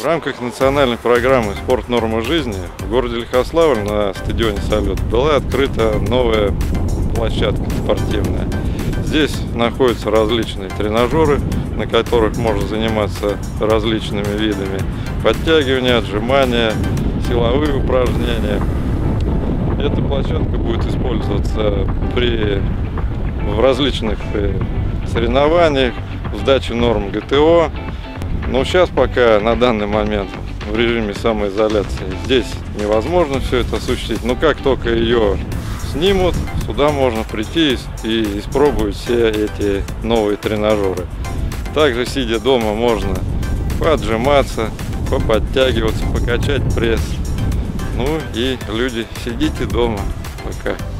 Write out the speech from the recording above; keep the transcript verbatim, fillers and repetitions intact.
В рамках национальной программы «Спорт. Норма жизни» в городе Лихославль на стадионе «Салют» была открыта новая площадка спортивная. Здесь находятся различные тренажеры, на которых можно заниматься различными видами подтягивания, отжимания, силовые упражнения. Эта площадка будет использоваться при, в различных соревнованиях, в сдаче норм ГТО. Но сейчас пока на данный момент в режиме самоизоляции здесь невозможно все это осуществить. Но как только ее снимут, сюда можно прийти и испробовать все эти новые тренажеры. Также, сидя дома, можно поотжиматься, поподтягиваться, покачать пресс. Ну и люди, сидите дома пока.